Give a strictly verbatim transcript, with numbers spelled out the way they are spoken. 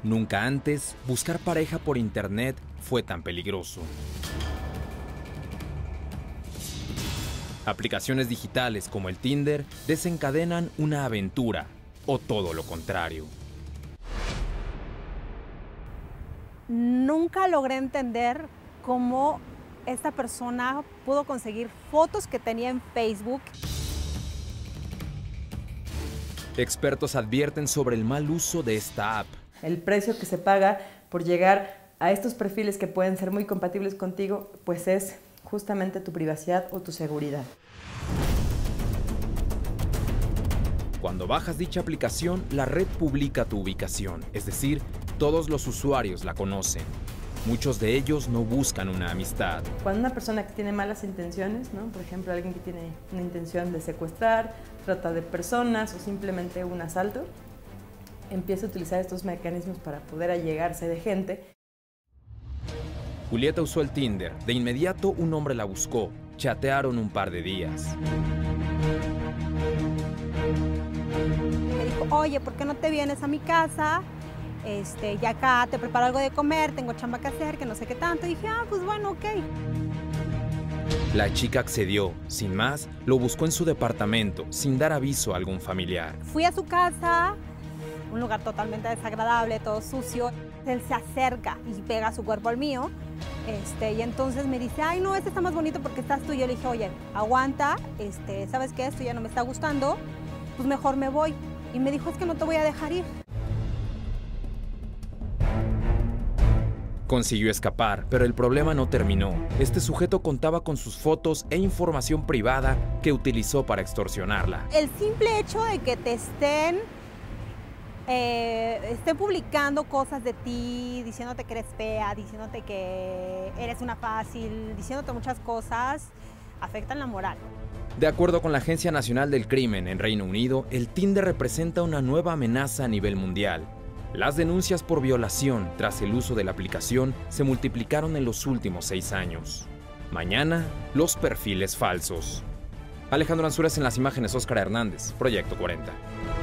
Nunca antes, buscar pareja por internet fue tan peligroso. Aplicaciones digitales como el Tinder desencadenan una aventura, o todo lo contrario. Nunca logré entender cómo esta persona pudo conseguir fotos que tenía en Facebook. Expertos advierten sobre el mal uso de esta app. El precio que se paga por llegar a estos perfiles que pueden ser muy compatibles contigo, pues es justamente tu privacidad o tu seguridad. Cuando bajas dicha aplicación, la red publica tu ubicación, es decir, todos los usuarios la conocen. Muchos de ellos no buscan una amistad. Cuando una persona que tiene malas intenciones, ¿no? Por ejemplo, alguien que tiene una intención de secuestrar, trata de personas o simplemente un asalto, empieza a utilizar estos mecanismos para poder allegarse de gente. Julieta usó el Tinder. De inmediato un hombre la buscó. Chatearon un par de días. Me dijo, oye, ¿por qué no te vienes a mi casa? Este, ya acá te preparo algo de comer, tengo chamba que hacer, que no sé qué tanto. Y dije, ah, pues bueno, ok. La chica accedió. Sin más, lo buscó en su departamento, sin dar aviso a algún familiar. Fui a su casa, un lugar totalmente desagradable, todo sucio. Él se acerca y pega su cuerpo al mío. Este, y entonces me dice, ay, no, este está más bonito porque estás tú. Y yo le dije, oye, aguanta, este, ¿sabes qué? Esto ya no me está gustando, pues mejor me voy. Y me dijo, es que no te voy a dejar ir. Consiguió escapar, pero el problema no terminó. Este sujeto contaba con sus fotos e información privada que utilizó para extorsionarla. El simple hecho de que te estén, eh, estén publicando cosas de ti, diciéndote que eres fea, diciéndote que eres una fácil, diciéndote muchas cosas, afectan la moral. De acuerdo con la Agencia Nacional del Crimen en Reino Unido, el Tinder representa una nueva amenaza a nivel mundial. Las denuncias por violación tras el uso de la aplicación se multiplicaron en los últimos seis años. Mañana, los perfiles falsos. Alejandro Ansúrez en las imágenes, Óscar Hernández, Proyecto cuarenta.